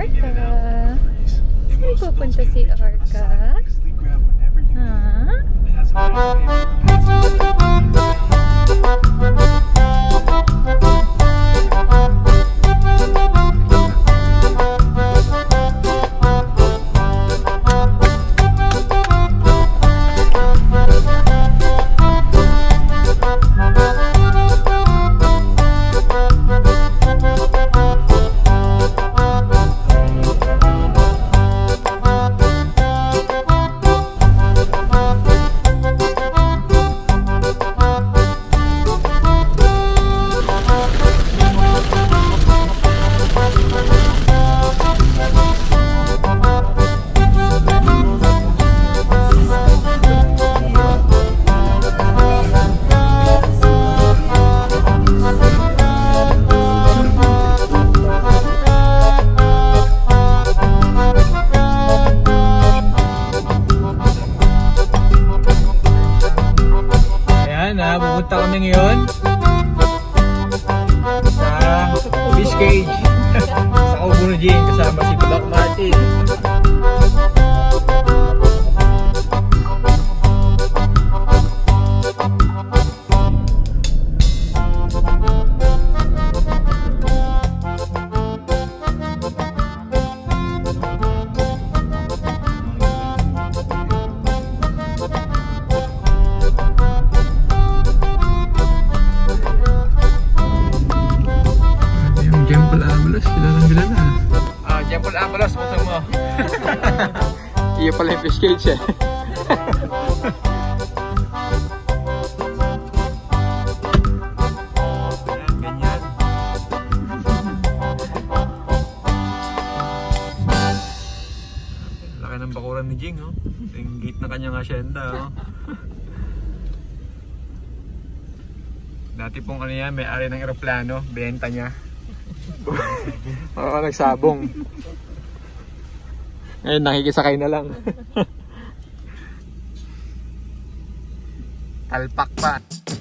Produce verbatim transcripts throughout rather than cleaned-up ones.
Orca. Saan pupunta si Orca? Ha? Pupunta kami ngayon sa fish cage sa Obunujing kasama si Doc Martin. Jempol Ambalos, buksan mo. Iya pala yung fish cage eh. Ganyan. Laki ng bakuran ni Jing, oh. Yung gate na kanyang asyenda, oh. Dati pong ano yan, may-ari ng eroplano, benta niya. Oo, nagsabong. Ngayon nakikisakay na lang. Talpak pa.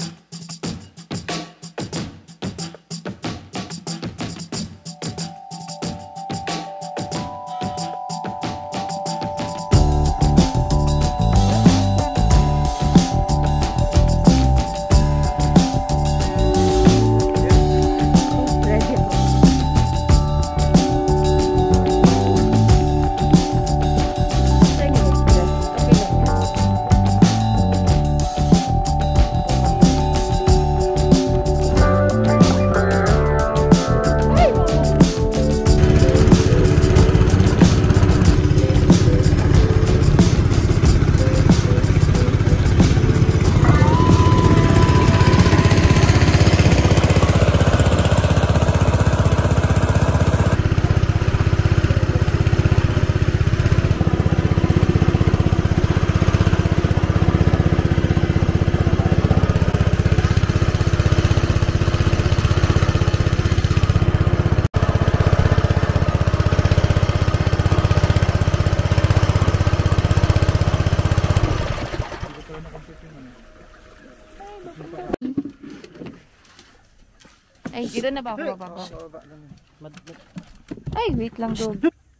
Ay, dito na ba ako bababa? Ay, wait lang dog.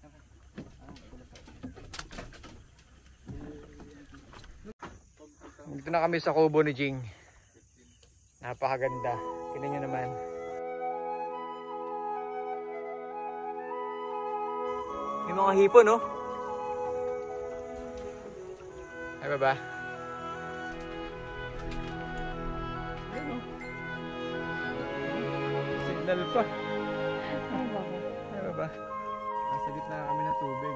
Dito na kami sa kubo ni Jing. Napakaganda. Tingnan nyo naman. May mga hipon, no? Ay, baba. Signal pa. Ay, baba. Ay, baba. Nasa gitna kami ng tubig.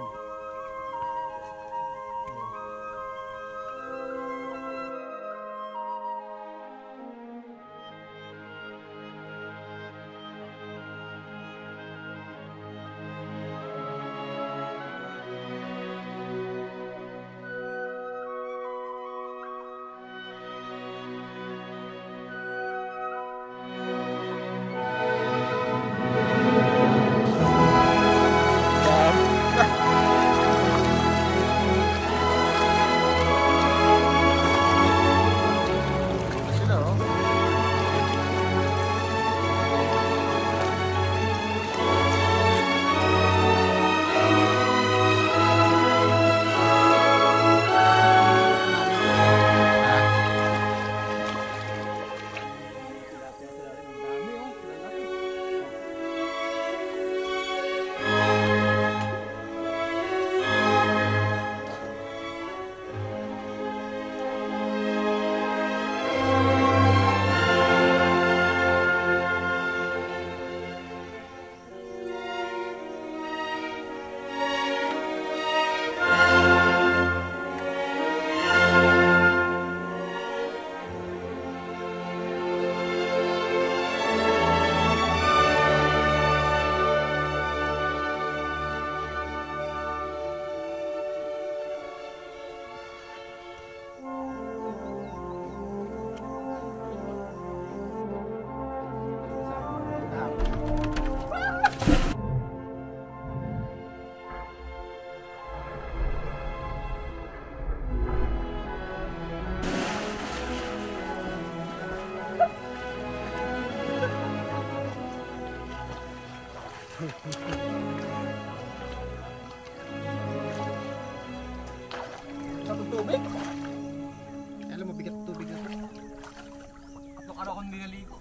tubig. Alam, mabigat ang tubig na ito. Tatlong araw kong dinaligo.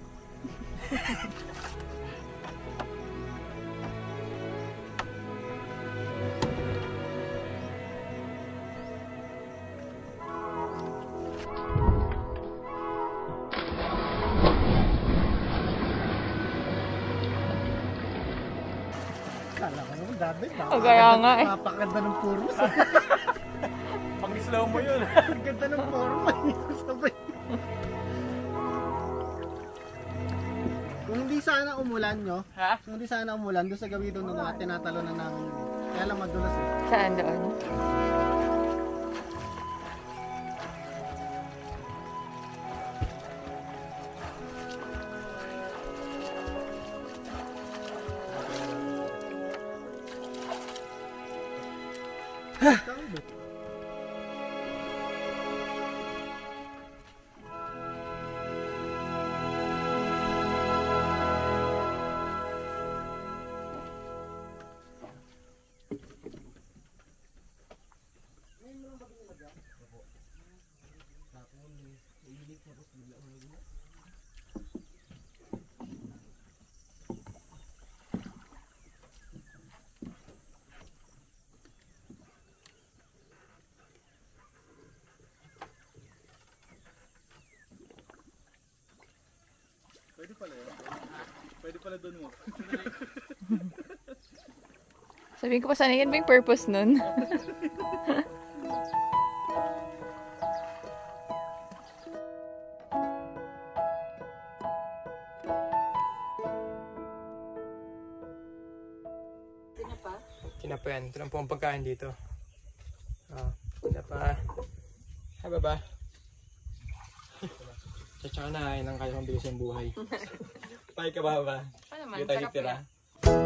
Kala ko naman dati. O kaya nga eh. Napakaganda ng puros. Pang-slow mo yun. Ang ganda ng forma. Sabay. Kung hindi sana umulan nyo, Ha? kung hindi sana umulan, doon sa gawin doon ng mga tinatalo na ng... Kaya lang madulas eh. Saan doon? Pwede pala yun. Pwede pala doon mo. Sabihin ko pa sana yan ba yung purpose nun? Tinapa? Tinapa yan. Ito lang po ang pagkain dito. Ah, tinapa. Hi, baba. Tsaka na, yun ang kaya kong bilis yung buhay. Pay ka ba ba? Pa naman, Dito tayo sarap tira. yan.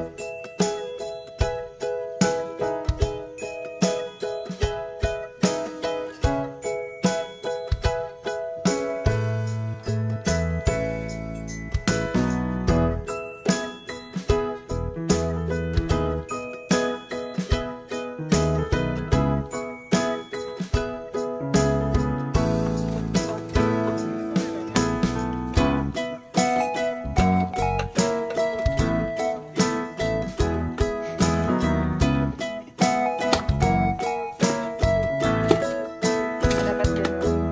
Dapat yun.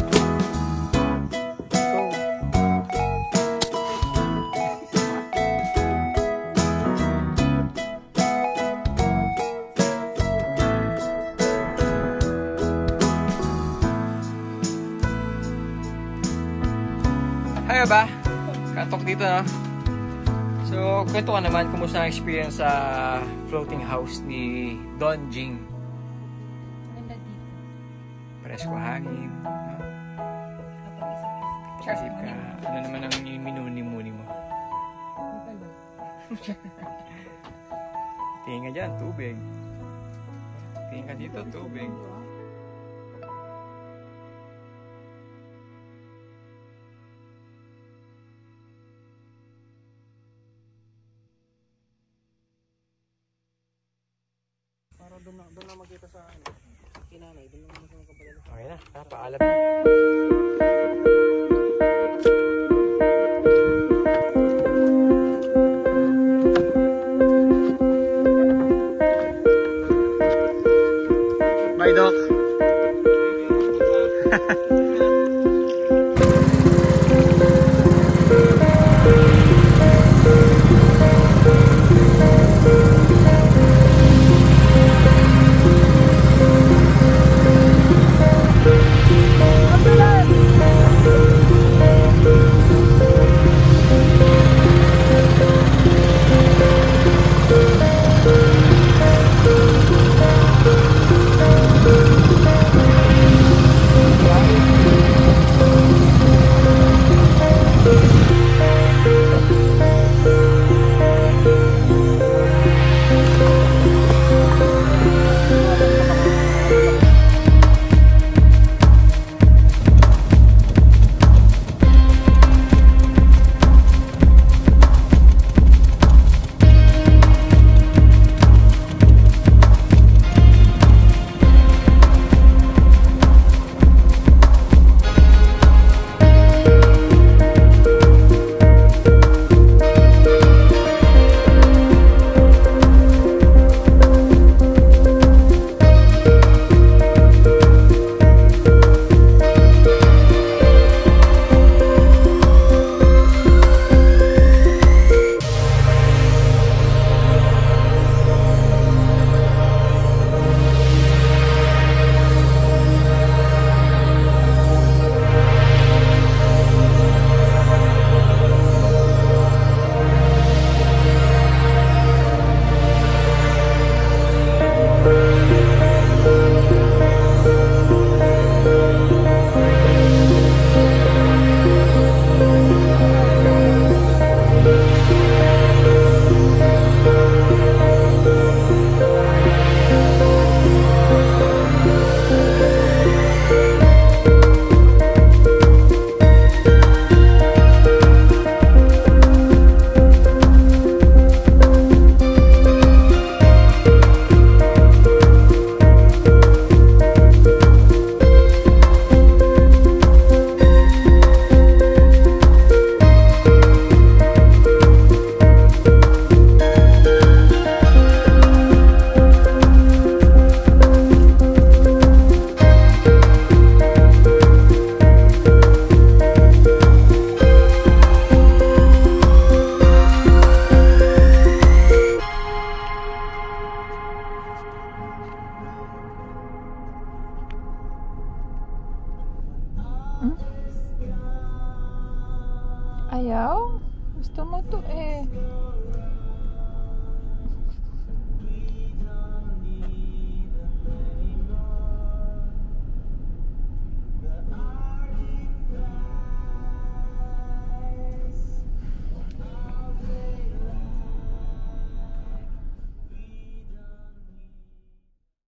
Go. Hi, ba? Katok dito, no? So, kwento ka naman, kumusta ang experience sa floating house ni Don Jing? Maganda dito. Presko hangin, no? Isip ka, ano naman ang minuni-muni mo? Tingin ka dyan, tubig. Tingin ka dito, tubig. Para doon na, doon na makita sa ano. Kinanay, doon na makita sa kapalala. Okay na, ha, paalam na. Bye, Doc. Bye. Hmm? Ayaw? Gusto mo to eh.